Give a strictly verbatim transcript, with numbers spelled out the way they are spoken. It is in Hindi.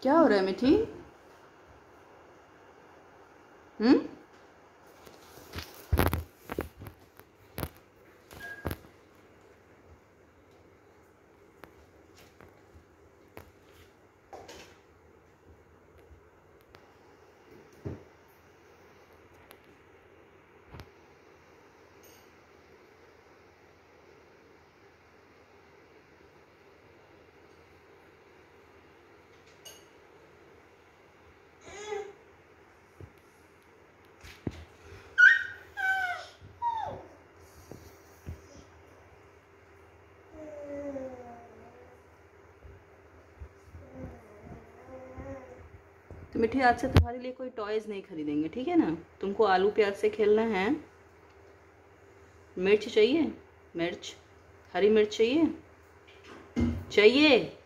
क्या हो रहा है मिठी? हम्म तो मिठी, आज से तुम्हारे लिए कोई टॉयज नहीं खरीदेंगे, ठीक है ना? तुमको आलू प्याज से खेलना है। मिर्च चाहिए? मिर्च, हरी मिर्च चाहिए? चाहिए